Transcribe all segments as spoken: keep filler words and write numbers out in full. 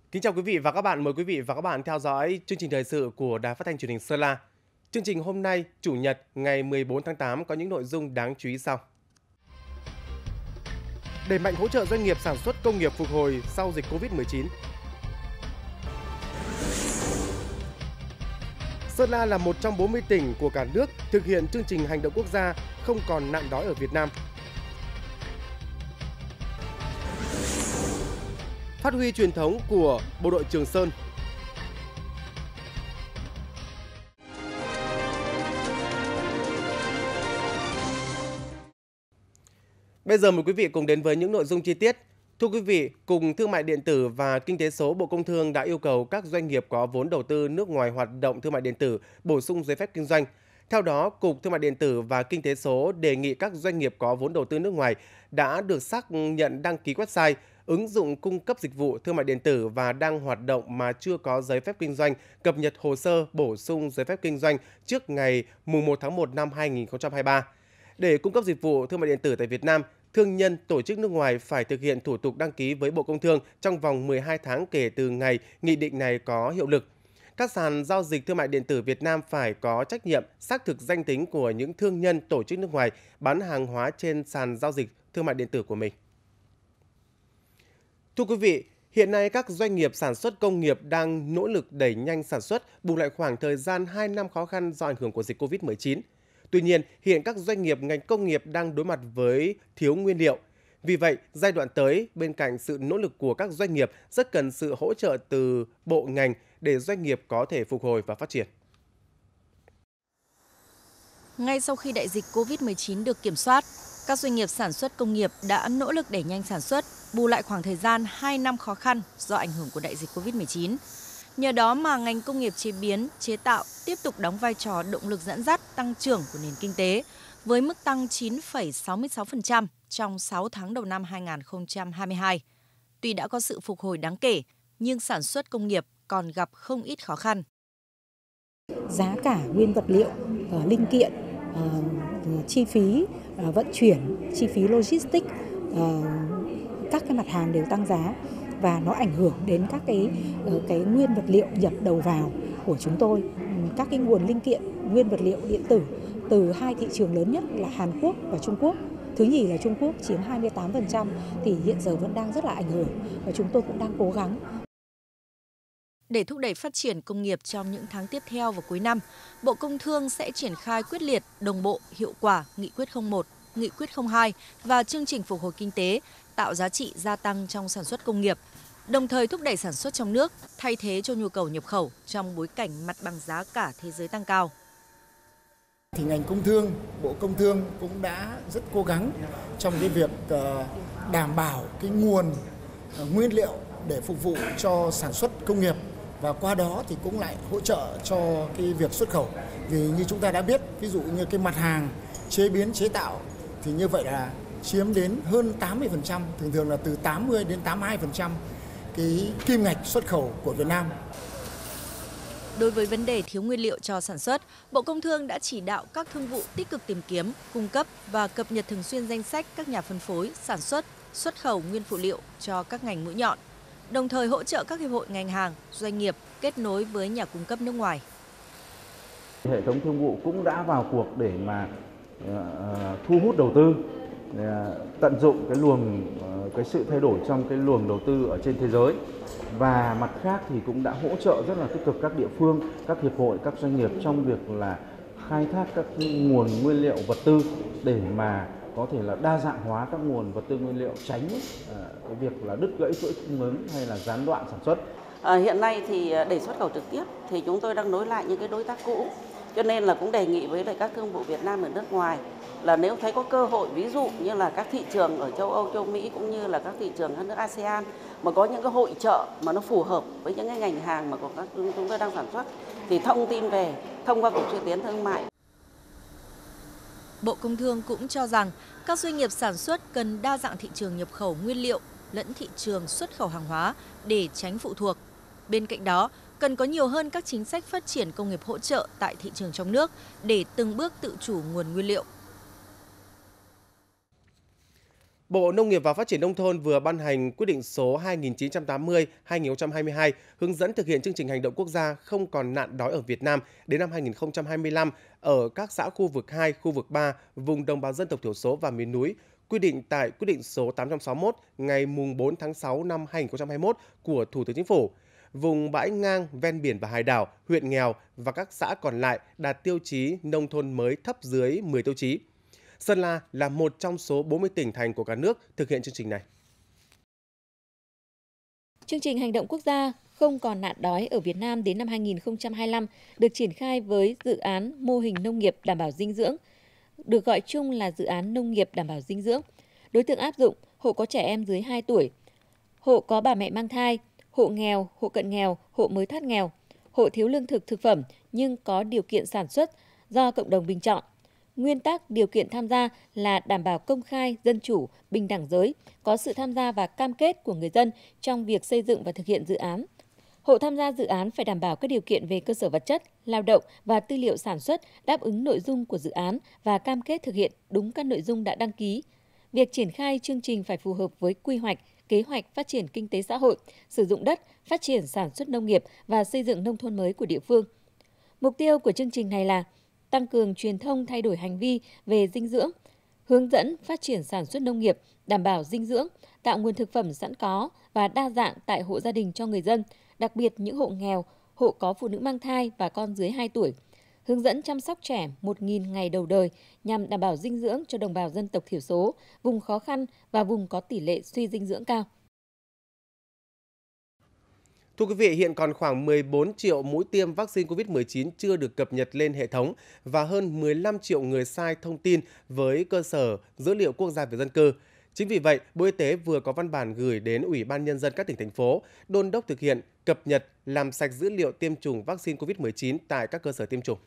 Kính chào quý vị và các bạn, mời quý vị và các bạn theo dõi chương trình thời sự của Đài Phát thanh Truyền hình Sơn La. Chương trình hôm nay, Chủ nhật, ngày mười bốn tháng tám có những nội dung đáng chú ý sau. Đẩy mạnh hỗ trợ doanh nghiệp sản xuất công nghiệp phục hồi sau dịch Covid mười chín. Sơn La là một trong bốn mươi tỉnh của cả nước thực hiện chương trình hành động quốc gia không còn nạn đói ở Việt Nam. Phát huy truyền thống của Bộ đội Trường Sơn. Bây giờ mời quý vị cùng đến với những nội dung chi tiết. Thưa quý vị, Cục Thương mại điện tử và Kinh tế số Bộ Công Thương đã yêu cầu các doanh nghiệp có vốn đầu tư nước ngoài hoạt động thương mại điện tử bổ sung giấy phép kinh doanh. Theo đó, Cục Thương mại điện tử và Kinh tế số đề nghị các doanh nghiệp có vốn đầu tư nước ngoài đã được xác nhận đăng ký website, ứng dụng cung cấp dịch vụ thương mại điện tử và đang hoạt động mà chưa có giấy phép kinh doanh, cập nhật hồ sơ bổ sung giấy phép kinh doanh trước ngày mùng một tháng một năm hai nghìn không trăm hai mươi ba. Để cung cấp dịch vụ thương mại điện tử tại Việt Nam, thương nhân, tổ chức nước ngoài phải thực hiện thủ tục đăng ký với Bộ Công Thương trong vòng mười hai tháng kể từ ngày nghị định này có hiệu lực. Các sàn giao dịch thương mại điện tử Việt Nam phải có trách nhiệm xác thực danh tính của những thương nhân, tổ chức nước ngoài bán hàng hóa trên sàn giao dịch thương mại điện tử của mình. Thưa quý vị, hiện nay các doanh nghiệp sản xuất công nghiệp đang nỗ lực đẩy nhanh sản xuất, bù lại khoảng thời gian hai năm khó khăn do ảnh hưởng của dịch Covid mười chín. Tuy nhiên, hiện các doanh nghiệp ngành công nghiệp đang đối mặt với thiếu nguyên liệu. Vì vậy, giai đoạn tới, bên cạnh sự nỗ lực của các doanh nghiệp, rất cần sự hỗ trợ từ bộ ngành để doanh nghiệp có thể phục hồi và phát triển. Ngay sau khi đại dịch Covid mười chín được kiểm soát, các doanh nghiệp sản xuất công nghiệp đã nỗ lực đẩy nhanh sản xuất, bù lại khoảng thời gian hai năm khó khăn do ảnh hưởng của đại dịch Covid mười chín. Nhờ đó mà ngành công nghiệp chế biến, chế tạo tiếp tục đóng vai trò động lực dẫn dắt tăng trưởng của nền kinh tế, với mức tăng chín phẩy sáu mươi sáu phần trăm trong sáu tháng đầu năm hai nghìn không trăm hai mươi hai. Tuy đã có sự phục hồi đáng kể, nhưng sản xuất công nghiệp còn gặp không ít khó khăn. Giá cả nguyên vật liệu, linh kiện, chi phí vận chuyển, chi phí logistics, các cái mặt hàng đều tăng giá. Và nó ảnh hưởng đến các cái cái nguyên vật liệu nhập đầu vào của chúng tôi, các cái nguồn linh kiện nguyên vật liệu điện tử từ hai thị trường lớn nhất là Hàn Quốc và Trung Quốc. Thứ nhì là Trung Quốc chiếm hai mươi tám phần trăm thì hiện giờ vẫn đang rất là ảnh hưởng và chúng tôi cũng đang cố gắng. Để thúc đẩy phát triển công nghiệp trong những tháng tiếp theo và cuối năm, Bộ Công Thương sẽ triển khai quyết liệt, đồng bộ, hiệu quả Nghị quyết không một, Nghị quyết không hai và chương trình phục hồi kinh tế, tạo giá trị gia tăng trong sản xuất công nghiệp, đồng thời thúc đẩy sản xuất trong nước, thay thế cho nhu cầu nhập khẩu trong bối cảnh mặt bằng giá cả thế giới tăng cao. Thì ngành công thương, Bộ Công Thương cũng đã rất cố gắng trong cái việc đảm bảo cái nguồn nguyên liệu để phục vụ cho sản xuất công nghiệp và qua đó thì cũng lại hỗ trợ cho cái việc xuất khẩu. Vì như chúng ta đã biết, ví dụ như cái mặt hàng chế biến chế tạo thì như vậy là chiếm đến hơn tám mươi phần trăm, thường thường là từ tám mươi đến tám mươi hai phần trăm cái kim ngạch xuất khẩu của Việt Nam. Đối với vấn đề thiếu nguyên liệu cho sản xuất, Bộ Công Thương đã chỉ đạo các thương vụ tích cực tìm kiếm, cung cấp và cập nhật thường xuyên danh sách các nhà phân phối, sản xuất, xuất khẩu nguyên phụ liệu cho các ngành mũi nhọn, đồng thời hỗ trợ các hiệp hội ngành hàng, doanh nghiệp kết nối với nhà cung cấp nước ngoài. Hệ thống thương vụ cũng đã vào cuộc để mà uh, thu hút đầu tư, uh, tận dụng cái luồng uh, cái sự thay đổi trong cái luồng đầu tư ở trên thế giới, và mặt khác thì cũng đã hỗ trợ rất là tích cực các địa phương, các hiệp hội, các doanh nghiệp trong việc là khai thác các nguồn nguyên liệu vật tư để mà có thể là đa dạng hóa các nguồn vật tư nguyên liệu, tránh uh, cái việc là đứt gãy chuỗi cung ứng hay là gián đoạn sản xuất. À, hiện nay thì để xuất khẩu trực tiếp thì chúng tôi đang nối lại những cái đối tác cũ, cho nên là cũng đề nghị với lại các thương vụ Việt Nam ở nước ngoài là nếu thấy có cơ hội, ví dụ như là các thị trường ở châu Âu, châu Mỹ cũng như là các thị trường các nước a sê an mà có những cái hội chợ mà nó phù hợp với những cái ngành hàng mà của các chúng tôi đang sản xuất thì thông tin về thông qua Cục Xúc tiến Thương mại. Bộ Công Thương cũng cho rằng các doanh nghiệp sản xuất cần đa dạng thị trường nhập khẩu nguyên liệu lẫn thị trường xuất khẩu hàng hóa để tránh phụ thuộc. Bên cạnh đó, cần có nhiều hơn các chính sách phát triển công nghiệp hỗ trợ tại thị trường trong nước để từng bước tự chủ nguồn nguyên liệu. Bộ Nông nghiệp và Phát triển Nông thôn vừa ban hành quyết định số hai nghìn chín trăm tám mươi trên hai nghìn không trăm hai mươi hai hướng dẫn thực hiện chương trình hành động quốc gia không còn nạn đói ở Việt Nam đến năm hai nghìn không trăm hai mươi lăm ở các xã khu vực hai, khu vực ba, vùng đồng bào dân tộc thiểu số và miền núi, quy định tại quyết định số tám trăm sáu mươi mốt ngày bốn tháng sáu năm hai nghìn không trăm hai mươi mốt của Thủ tướng Chính phủ. Vùng bãi ngang, ven biển và hải đảo, huyện nghèo và các xã còn lại đạt tiêu chí nông thôn mới thấp dưới mười tiêu chí. Sơn La là một trong số bốn mươi tỉnh thành của cả nước thực hiện chương trình này. Chương trình hành động quốc gia không còn nạn đói ở Việt Nam đến năm hai nghìn không trăm hai mươi lăm được triển khai với dự án mô hình nông nghiệp đảm bảo dinh dưỡng, được gọi chung là dự án nông nghiệp đảm bảo dinh dưỡng. Đối tượng áp dụng hộ có trẻ em dưới hai tuổi, hộ có bà mẹ mang thai, hộ nghèo, hộ cận nghèo, hộ mới thoát nghèo, hộ thiếu lương thực thực phẩm nhưng có điều kiện sản xuất do cộng đồng bình chọn. Nguyên tắc điều kiện tham gia là đảm bảo công khai, dân chủ, bình đẳng giới, có sự tham gia và cam kết của người dân trong việc xây dựng và thực hiện dự án. Hộ tham gia dự án phải đảm bảo các điều kiện về cơ sở vật chất, lao động và tư liệu sản xuất đáp ứng nội dung của dự án và cam kết thực hiện đúng các nội dung đã đăng ký. Việc triển khai chương trình phải phù hợp với quy hoạch, kế hoạch phát triển kinh tế xã hội, sử dụng đất, phát triển sản xuất nông nghiệp và xây dựng nông thôn mới của địa phương. Mục tiêu của chương trình này là tăng cường truyền thông thay đổi hành vi về dinh dưỡng, hướng dẫn phát triển sản xuất nông nghiệp, đảm bảo dinh dưỡng, tạo nguồn thực phẩm sẵn có và đa dạng tại hộ gia đình cho người dân, đặc biệt những hộ nghèo, hộ có phụ nữ mang thai và con dưới hai tuổi. Hướng dẫn chăm sóc trẻ một nghìn ngày đầu đời nhằm đảm bảo dinh dưỡng cho đồng bào dân tộc thiểu số, vùng khó khăn và vùng có tỷ lệ suy dinh dưỡng cao. Thưa quý vị, hiện còn khoảng mười bốn triệu mũi tiêm vaccine covid mười chín chưa được cập nhật lên hệ thống và hơn mười lăm triệu người sai thông tin với cơ sở dữ liệu quốc gia về dân cư. Chính vì vậy, Bộ Y tế vừa có văn bản gửi đến Ủy ban Nhân dân các tỉnh, thành phố, đôn đốc thực hiện, cập nhật, làm sạch dữ liệu tiêm chủng vaccine covid mười chín tại các cơ sở tiêm chủng.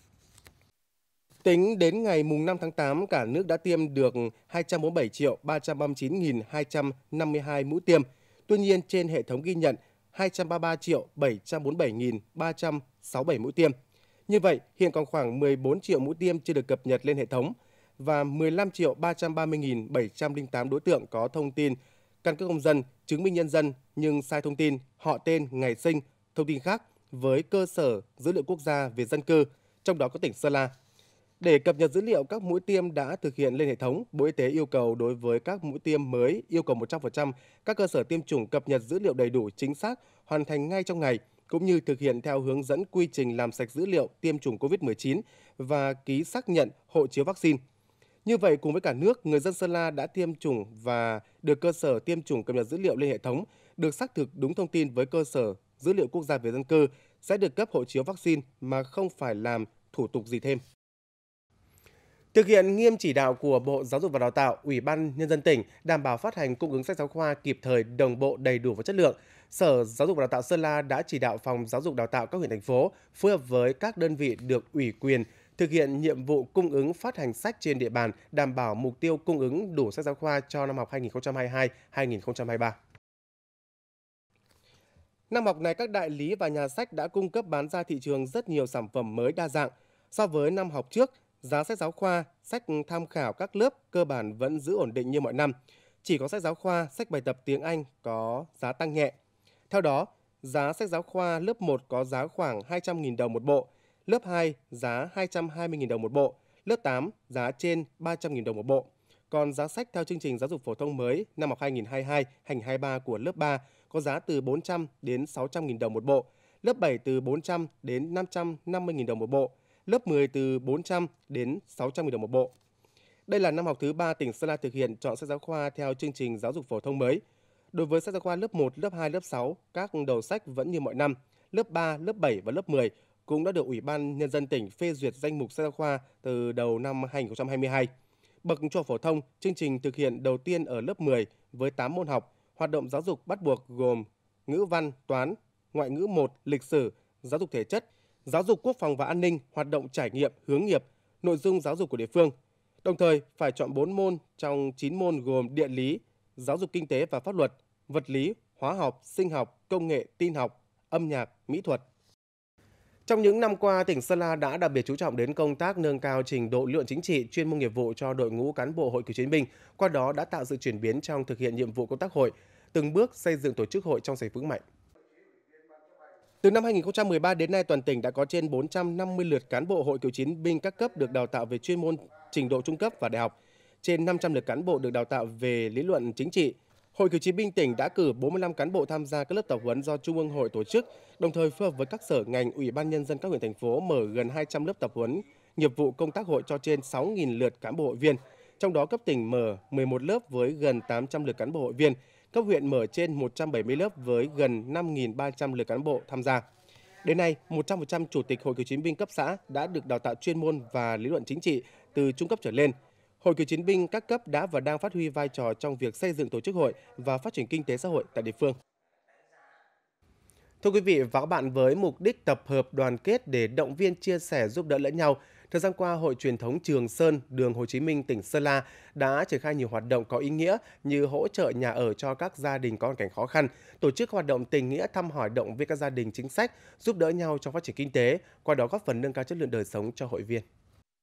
Tính đến ngày năm tháng tám, cả nước đã tiêm được hai trăm bốn mươi bảy triệu ba trăm ba mươi chín nghìn hai trăm năm mươi hai mũi tiêm. Tuy nhiên, trên hệ thống ghi nhận hai trăm ba mươi ba triệu bảy trăm bốn mươi bảy nghìn ba trăm sáu mươi bảy mũi tiêm. Như vậy, hiện còn khoảng mười bốn triệu mũi tiêm chưa được cập nhật lên hệ thống và mười lăm triệu ba trăm ba mươi nghìn bảy trăm lẻ tám đối tượng có thông tin căn cước công dân, chứng minh nhân dân nhưng sai thông tin, họ tên, ngày sinh, thông tin khác với cơ sở dữ liệu quốc gia về dân cư, trong đó có tỉnh Sơn La. Để cập nhật dữ liệu các mũi tiêm đã thực hiện lên hệ thống, Bộ Y tế yêu cầu đối với các mũi tiêm mới yêu cầu một trăm phần trăm các cơ sở tiêm chủng cập nhật dữ liệu đầy đủ, chính xác, hoàn thành ngay trong ngày, cũng như thực hiện theo hướng dẫn quy trình làm sạch dữ liệu tiêm chủng covid mười chín và ký xác nhận hộ chiếu vaccine. Như vậy, cùng với cả nước, người dân Sơn La đã tiêm chủng và được cơ sở tiêm chủng cập nhật dữ liệu lên hệ thống, được xác thực đúng thông tin với cơ sở dữ liệu quốc gia về dân cư, sẽ được cấp hộ chiếu vaccine mà không phải làm thủ tục gì thêm. Thực hiện nghiêm chỉ đạo của Bộ Giáo dục và Đào tạo, Ủy ban Nhân dân tỉnh đảm bảo phát hành cung ứng sách giáo khoa kịp thời, đồng bộ, đầy đủ và chất lượng, Sở Giáo dục và Đào tạo Sơn La đã chỉ đạo Phòng Giáo dục Đào tạo các huyện, thành phố phối hợp với các đơn vị được ủy quyền thực hiện nhiệm vụ cung ứng phát hành sách trên địa bàn, đảm bảo mục tiêu cung ứng đủ sách giáo khoa cho năm học hai nghìn không trăm hai mươi hai hai nghìn không trăm hai mươi ba. Năm học này, các đại lý và nhà sách đã cung cấp bán ra thị trường rất nhiều sản phẩm mới đa dạng. So với năm học trước, giá sách giáo khoa, sách tham khảo các lớp cơ bản vẫn giữ ổn định như mọi năm. Chỉ có sách giáo khoa, sách bài tập tiếng Anh có giá tăng nhẹ. Theo đó, giá sách giáo khoa lớp một có giá khoảng hai trăm nghìn đồng một bộ, lớp hai giá hai trăm hai mươi nghìn đồng một bộ, lớp tám giá trên ba trăm nghìn đồng một bộ. Còn giá sách theo chương trình giáo dục phổ thông mới năm học hai nghìn không trăm hai mươi hai hai nghìn không trăm hai mươi ba của lớp ba có giá từ bốn trăm đến sáu trăm nghìn đồng một bộ, lớp bảy từ bốn trăm đến năm trăm năm mươi nghìn đồng một bộ, lớp mười từ bốn trăm đến sáu trăm nghìn đồng một bộ. Đây là năm học thứ ba tỉnh Sơn La thực hiện chọn sách giáo khoa theo chương trình giáo dục phổ thông mới. Đối với sách giáo khoa lớp một, lớp hai, lớp sáu, các đầu sách vẫn như mọi năm. Lớp ba, lớp bảy và lớp mười cũng đã được Ủy ban Nhân dân tỉnh phê duyệt danh mục sách giáo khoa từ đầu năm hai nghìn không trăm hai mươi hai. Bậc trung học phổ thông, chương trình thực hiện đầu tiên ở lớp mười với tám môn học, hoạt động giáo dục bắt buộc gồm ngữ văn, toán, ngoại ngữ một, lịch sử, giáo dục thể chất, giáo dục quốc phòng và an ninh, hoạt động trải nghiệm, hướng nghiệp, nội dung giáo dục của địa phương. Đồng thời, phải chọn bốn môn trong chín môn gồm địa lý, giáo dục kinh tế và pháp luật, vật lý, hóa học, sinh học, công nghệ, tin học, âm nhạc, mỹ thuật. Trong những năm qua, tỉnh Sơn La đã đặc biệt chú trọng đến công tác nâng cao trình độ lý luận chính trị, chuyên môn nghiệp vụ cho đội ngũ cán bộ hội cựu chiến binh, qua đó đã tạo sự chuyển biến trong thực hiện nhiệm vụ công tác hội, từng bước xây dựng tổ chức hội trong sạch vững mạnh. Từ năm hai nghìn không trăm mười ba đến nay, toàn tỉnh đã có trên bốn trăm năm mươi lượt cán bộ hội cựu chiến binh các cấp được đào tạo về chuyên môn trình độ trung cấp và đại học, trên năm trăm lượt cán bộ được đào tạo về lý luận chính trị. Hội cựu chiến binh tỉnh đã cử bốn mươi lăm cán bộ tham gia các lớp tập huấn do Trung ương Hội tổ chức, đồng thời phối hợp với các sở ngành, ủy ban nhân dân các huyện thành phố mở gần hai trăm lớp tập huấn nghiệp vụ công tác hội cho trên sáu nghìn lượt cán bộ hội viên. Trong đó cấp tỉnh mở mười một lớp với gần tám trăm lượt cán bộ hội viên, cấp huyện mở trên một trăm bảy mươi lớp với gần năm nghìn ba trăm lượt cán bộ tham gia. Đến nay, một trăm phần trăm chủ tịch Hội cựu chiến binh cấp xã đã được đào tạo chuyên môn và lý luận chính trị từ trung cấp trở lên. Hội cựu chiến binh các cấp đã và đang phát huy vai trò trong việc xây dựng tổ chức hội và phát triển kinh tế xã hội tại địa phương. Thưa quý vị và các bạn, với mục đích tập hợp đoàn kết để động viên, chia sẻ, giúp đỡ lẫn nhau, thời gian qua, Hội truyền thống Trường Sơn, đường Hồ Chí Minh, tỉnh Sơn La đã triển khai nhiều hoạt động có ý nghĩa như hỗ trợ nhà ở cho các gia đình có hoàn cảnh khó khăn, tổ chức hoạt động tình nghĩa thăm hỏi động viên các gia đình chính sách, giúp đỡ nhau trong phát triển kinh tế, qua đó góp phần nâng cao chất lượng đời sống cho hội viên.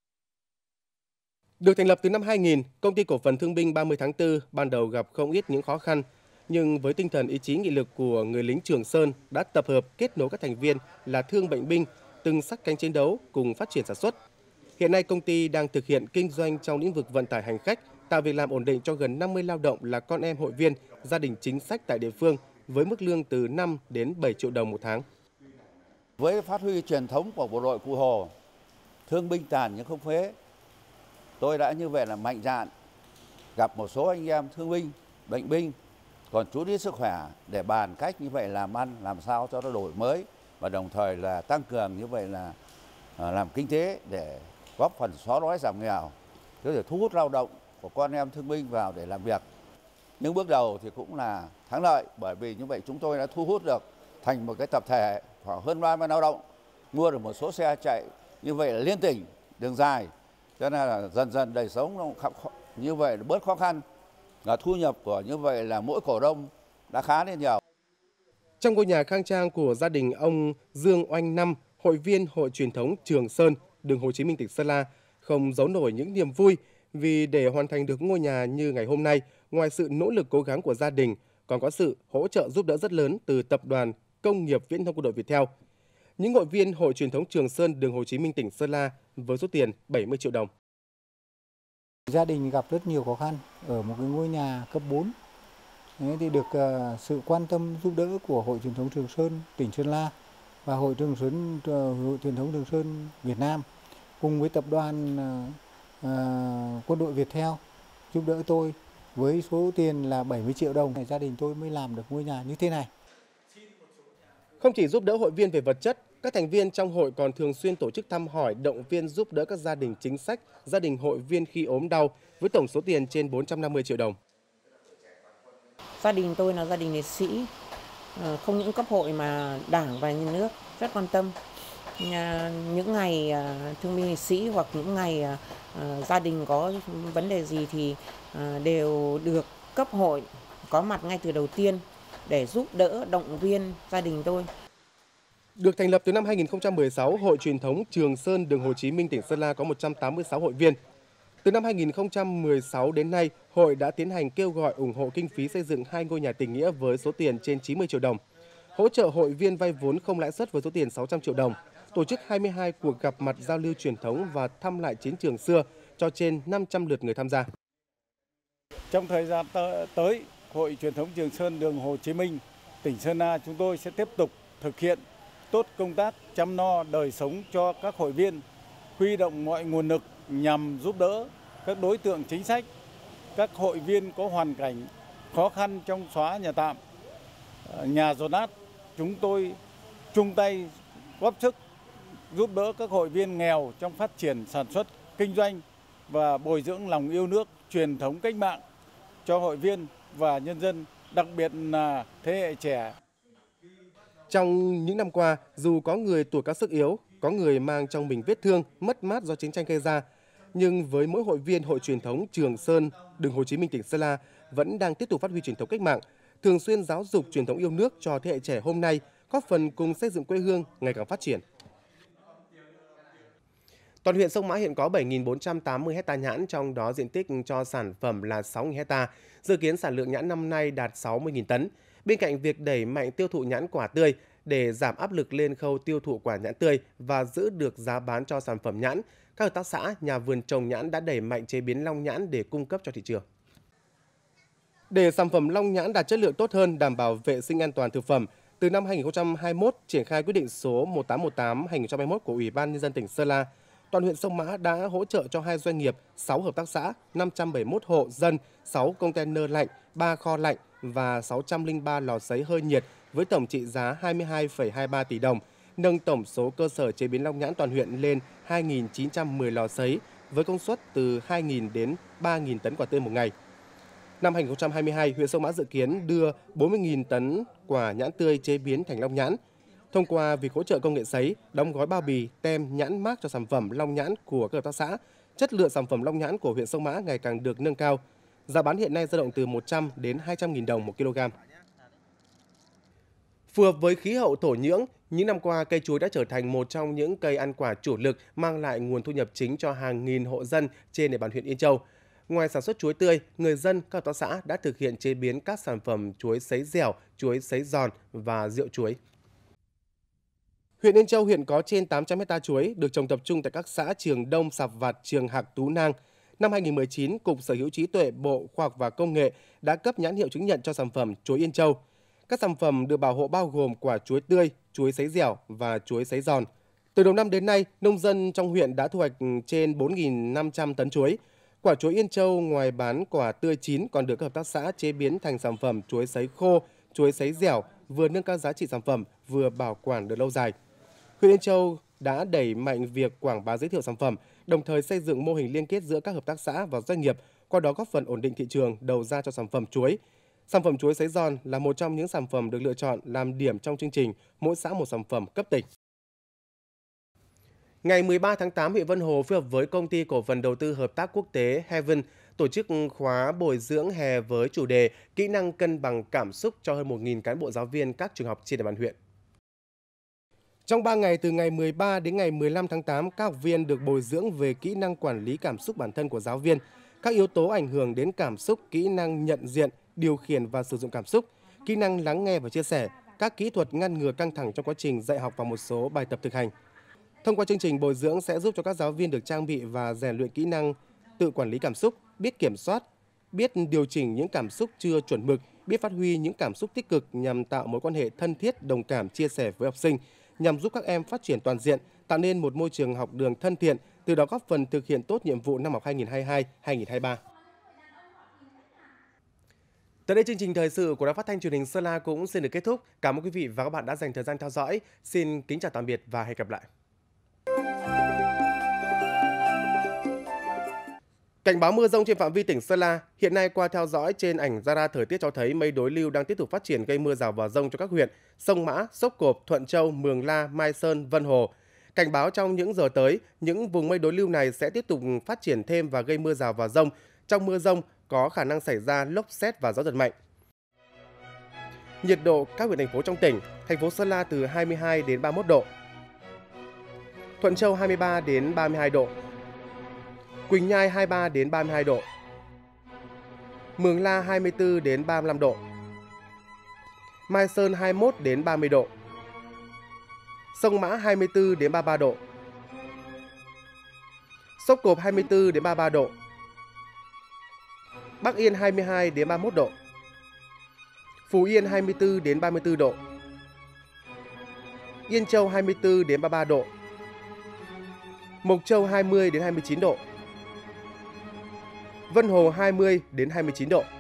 Được thành lập từ năm hai nghìn, Công ty Cổ phần Thương binh ba mươi tháng tư ban đầu gặp không ít những khó khăn, nhưng với tinh thần ý chí nghị lực của người lính Trường Sơn đã tập hợp kết nối các thành viên là thương bệnh binh, từng sát cánh chiến đấu cùng phát triển sản xuất. Hiện nay công ty đang thực hiện kinh doanh trong lĩnh vực vận tải hành khách, tạo việc làm ổn định cho gần năm mươi lao động là con em hội viên, gia đình chính sách tại địa phương với mức lương từ năm đến bảy triệu đồng một tháng. Với phát huy truyền thống của bộ đội Cụ Hồ, thương binh tàn nhưng không phế, tôi đã như vậy là mạnh dạn gặp một số anh em thương binh, bệnh binh còn chú ý sức khỏe để bàn cách như vậy làm ăn làm sao cho nó đổi mới và đồng thời là tăng cường như vậy là làm kinh tế để góp phần xóa đói giảm nghèo, để thu hút lao động của con em thương binh vào để làm việc. Nhưng bước đầu thì cũng là thắng lợi, bởi vì như vậy chúng tôi đã thu hút được thành một cái tập thể khoảng hơn ba mươi lao động, mua được một số xe chạy như vậy là liên tỉnh, đường dài, cho nên là dần dần đời sống nó như vậy là bớt khó khăn, và thu nhập của như vậy là mỗi cổ đông đã khá lên nhiều. Trong ngôi nhà khang trang của gia đình ông Dương Oanh Năm, hội viên Hội truyền thống Trường Sơn, đường Hồ Chí Minh, tỉnh Sơn La, không giấu nổi những niềm vui vì để hoàn thành được ngôi nhà như ngày hôm nay, ngoài sự nỗ lực cố gắng của gia đình, còn có sự hỗ trợ giúp đỡ rất lớn từ Tập đoàn Công nghiệp Viễn thông Quân đội Việt Theo. Những hội viên Hội truyền thống Trường Sơn, đường Hồ Chí Minh, tỉnh Sơn La với số tiền bảy mươi triệu đồng. Gia đình gặp rất nhiều khó khăn ở một cái ngôi nhà cấp bốn. Thế thì được uh, sự quan tâm giúp đỡ của Hội truyền thống Trường Sơn, tỉnh Sơn La và Hội Trường Sơn uh, Hội truyền thống Trường Sơn Việt Nam cùng với tập đoàn uh, uh, Quân đội Việt Theo giúp đỡ tôi với số tiền là bảy mươi triệu đồng. Gia đình tôi mới làm được ngôi nhà như thế này. Không chỉ giúp đỡ hội viên về vật chất, các thành viên trong hội còn thường xuyên tổ chức thăm hỏi, động viên giúp đỡ các gia đình chính sách, gia đình hội viên khi ốm đau với tổng số tiền trên bốn trăm năm mươi triệu đồng. Gia đình tôi là gia đình liệt sĩ, không những cấp hội mà Đảng và Nhà nước rất quan tâm. Những ngày thương binh liệt sĩ hoặc những ngày gia đình có vấn đề gì thì đều được cấp hội có mặt ngay từ đầu tiên để giúp đỡ, động viên gia đình tôi. Được thành lập từ năm hai nghìn không trăm mười sáu, Hội truyền thống Trường Sơn, đường Hồ Chí Minh, tỉnh Sơn La có một trăm tám mươi sáu hội viên. Từ năm hai nghìn không trăm mười sáu đến nay, hội đã tiến hành kêu gọi ủng hộ kinh phí xây dựng hai ngôi nhà tình nghĩa với số tiền trên chín mươi triệu đồng, hỗ trợ hội viên vay vốn không lãi suất với số tiền sáu trăm triệu đồng, tổ chức hai mươi hai cuộc gặp mặt giao lưu truyền thống và thăm lại chiến trường xưa cho trên năm trăm lượt người tham gia. Trong thời gian tới, Hội truyền thống Trường Sơn, đường Hồ Chí Minh, tỉnh Sơn La chúng tôi sẽ tiếp tục thực hiện tốt công tác chăm lo đời sống cho các hội viên, huy động mọi nguồn lực nhằm giúp đỡ các đối tượng chính sách, các hội viên có hoàn cảnh khó khăn trong xóa nhà tạm, nhà dột nát. Chúng tôi chung tay góp sức giúp đỡ các hội viên nghèo trong phát triển sản xuất, kinh doanh và bồi dưỡng lòng yêu nước, truyền thống cách mạng cho hội viên và nhân dân, đặc biệt là thế hệ trẻ. Trong những năm qua, dù có người tuổi cao sức yếu, có người mang trong mình vết thương, mất mát do chiến tranh gây ra, nhưng với mỗi hội viên Hội truyền thống Trường Sơn, đường Hồ Chí Minh, tỉnh Sơn La vẫn đang tiếp tục phát huy truyền thống cách mạng, thường xuyên giáo dục truyền thống yêu nước cho thế hệ trẻ hôm nay, góp phần cùng xây dựng quê hương ngày càng phát triển. Toàn huyện Sông Mã hiện có bảy nghìn bốn trăm tám mươi ha nhãn, trong đó diện tích cho sản phẩm là sáu nghìn ha. Dự kiến sản lượng nhãn năm nay đạt sáu mươi nghìn tấn. Bên cạnh việc đẩy mạnh tiêu thụ nhãn quả tươi để giảm áp lực lên khâu tiêu thụ quả nhãn tươi và giữ được giá bán cho sản phẩm nhãn, các hợp tác xã, nhà vườn trồng nhãn đã đẩy mạnh chế biến long nhãn để cung cấp cho thị trường. Để sản phẩm long nhãn đạt chất lượng tốt hơn, đảm bảo vệ sinh an toàn thực phẩm, từ năm hai nghìn không trăm hai mươi mốt triển khai quyết định số một tám một tám trên hai nghìn không trăm hai mươi mốt của Ủy ban Nhân dân tỉnh Sơn La, toàn huyện Sông Mã đã hỗ trợ cho hai doanh nghiệp, sáu hợp tác xã, năm trăm bảy mươi mốt hộ dân, sáu container lạnh, ba kho lạnh và sáu trăm lẻ ba lò sấy hơi nhiệt với tổng trị giá hai mươi hai phẩy hai mươi ba tỷ đồng, nâng tổng số cơ sở chế biến long nhãn toàn huyện lên hai nghìn chín trăm mười lò sấy với công suất từ hai nghìn đến ba nghìn tấn quả tươi một ngày. Năm hai nghìn không trăm hai mươi hai, huyện Sông Mã dự kiến đưa bốn mươi nghìn tấn quả nhãn tươi chế biến thành long nhãn. Thông qua việc hỗ trợ công nghệ sấy, đóng gói bao bì, tem, nhãn mác cho sản phẩm long nhãn của các hợp tác xã, chất lượng sản phẩm long nhãn của huyện Sông Mã ngày càng được nâng cao. Giá bán hiện nay dao động từ một trăm đến hai trăm nghìn đồng một kg. Phù hợp với khí hậu thổ nhưỡng, những năm qua cây chuối đã trở thành một trong những cây ăn quả chủ lực mang lại nguồn thu nhập chính cho hàng nghìn hộ dân trên địa bàn huyện Yên Châu. Ngoài sản xuất chuối tươi, người dân các hợp tác xã đã thực hiện chế biến các sản phẩm chuối sấy dẻo, chuối sấy giòn và rượu chuối. Huyện Yên Châu hiện có trên tám trăm ha chuối được trồng tập trung tại các xã Trường Đông, Sạp Vạt, Trường Hạc, Tú Nang. Năm hai nghìn không trăm mười chín, Cục Sở hữu trí tuệ Bộ Khoa học và Công nghệ đã cấp nhãn hiệu chứng nhận cho sản phẩm chuối Yên Châu. Các sản phẩm được bảo hộ bao gồm quả chuối tươi, chuối sấy dẻo và chuối sấy giòn. Từ đầu năm đến nay, nông dân trong huyện đã thu hoạch trên bốn nghìn năm trăm tấn chuối. Quả chuối Yên Châu ngoài bán quả tươi chín còn được các hợp tác xã chế biến thành sản phẩm chuối sấy khô, chuối sấy dẻo, vừa nâng cao giá trị sản phẩm, vừa bảo quản được lâu dài. Huyện Yên Châu đã đẩy mạnh việc quảng bá giới thiệu sản phẩm, đồng thời xây dựng mô hình liên kết giữa các hợp tác xã và doanh nghiệp, qua đó góp phần ổn định thị trường đầu ra cho sản phẩm chuối. Sản phẩm chuối sấy giòn là một trong những sản phẩm được lựa chọn làm điểm trong chương trình Mỗi xã một sản phẩm cấp tỉnh. Ngày mười ba tháng tám, huyện Vân Hồ phối hợp với Công ty Cổ phần Đầu tư Hợp tác Quốc tế Heaven tổ chức khóa bồi dưỡng hè với chủ đề Kỹ năng cân bằng cảm xúc cho hơn một nghìn cán bộ giáo viên các trường học trên địa bàn huyện. Trong ba ngày từ ngày mười ba đến ngày mười lăm tháng tám, các học viên được bồi dưỡng về kỹ năng quản lý cảm xúc bản thân của giáo viên, các yếu tố ảnh hưởng đến cảm xúc, kỹ năng nhận diện, điều khiển và sử dụng cảm xúc, kỹ năng lắng nghe và chia sẻ, các kỹ thuật ngăn ngừa căng thẳng trong quá trình dạy học và một số bài tập thực hành. Thông qua chương trình bồi dưỡng sẽ giúp cho các giáo viên được trang bị và rèn luyện kỹ năng tự quản lý cảm xúc, biết kiểm soát, biết điều chỉnh những cảm xúc chưa chuẩn mực, biết phát huy những cảm xúc tích cực nhằm tạo mối quan hệ thân thiết, đồng cảm, chia sẻ với học sinh, nhằm giúp các em phát triển toàn diện, tạo nên một môi trường học đường thân thiện, từ đó góp phần thực hiện tốt nhiệm vụ năm học hai nghìn không trăm hai mươi hai hai nghìn không trăm hai mươi ba. Tới đây chương trình thời sự của Đài Phát thanh Truyền hình Sơn La cũng xin được kết thúc. Cảm ơn quý vị và các bạn đã dành thời gian theo dõi. Xin kính chào tạm biệt và hẹn gặp lại. Cảnh báo mưa dông trên phạm vi tỉnh Sơn La. Hiện nay qua theo dõi trên ảnh radar thời tiết cho thấy mây đối lưu đang tiếp tục phát triển gây mưa rào và dông cho các huyện Sông Mã, Sốc Cộp, Thuận Châu, Mường La, Mai Sơn, Vân Hồ. Cảnh báo trong những giờ tới, những vùng mây đối lưu này sẽ tiếp tục phát triển thêm và gây mưa rào và dông. Trong mưa dông có khả năng xảy ra lốc sét và gió giật mạnh. Nhiệt độ các huyện thành phố trong tỉnh: thành phố Sơn La từ hai mươi hai đến ba mươi mốt độ, Thuận Châu hai mươi ba đến ba mươi hai độ, Quỳnh Nhai hai mươi ba đến ba mươi hai độ, Mường La hai mươi tư đến ba mươi lăm độ, Mai Sơn hai mươi mốt đến ba mươi độ, Sông Mã hai mươi tư đến ba mươi ba độ, Sốc Cộp hai mươi tư đến ba mươi ba độ, Bắc Yên hai mươi hai đến ba mươi mốt độ, Phú Yên hai mươi tư đến ba mươi tư độ, Yên Châu hai mươi tư đến ba mươi ba độ, Mộc Châu hai mươi đến hai mươi chín độ, Vân Hồ hai mươi đến hai mươi chín độ.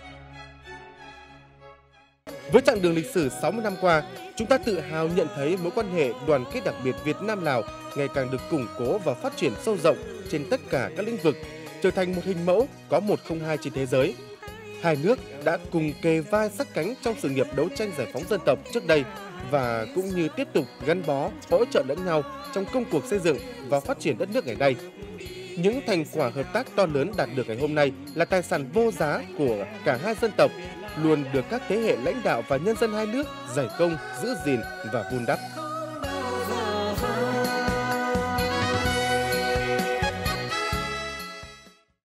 Với chặng đường lịch sử sáu mươi năm qua, chúng ta tự hào nhận thấy mối quan hệ đoàn kết đặc biệt Việt Nam-Lào ngày càng được củng cố và phát triển sâu rộng trên tất cả các lĩnh vực, trở thành một hình mẫu có một không hai trên thế giới. Hai nước đã cùng kề vai sát cánh trong sự nghiệp đấu tranh giải phóng dân tộc trước đây và cũng như tiếp tục gắn bó, hỗ trợ lẫn nhau trong công cuộc xây dựng và phát triển đất nước ngày nay. Những thành quả hợp tác to lớn đạt được ngày hôm nay là tài sản vô giá của cả hai dân tộc, luôn được các thế hệ lãnh đạo và nhân dân hai nước giải công, giữ gìn và vun đắp.